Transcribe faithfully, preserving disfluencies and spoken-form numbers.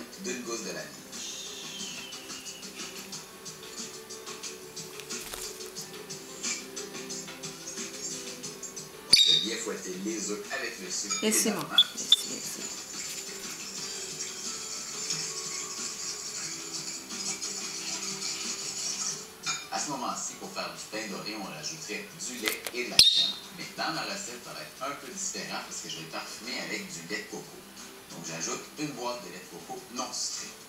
d'une gousse de vanille. Je vais bien fouetter les œufs avec le sucre. Et c'est bon. À ce moment-ci, pour faire du pain doré, on rajouterait du lait et de la crème. Mais dans ma recette, ça va être un peu différent parce que je vais le parfumer avec du lait de coco. Donc j'ajoute une boîte de lait de coco non sucré.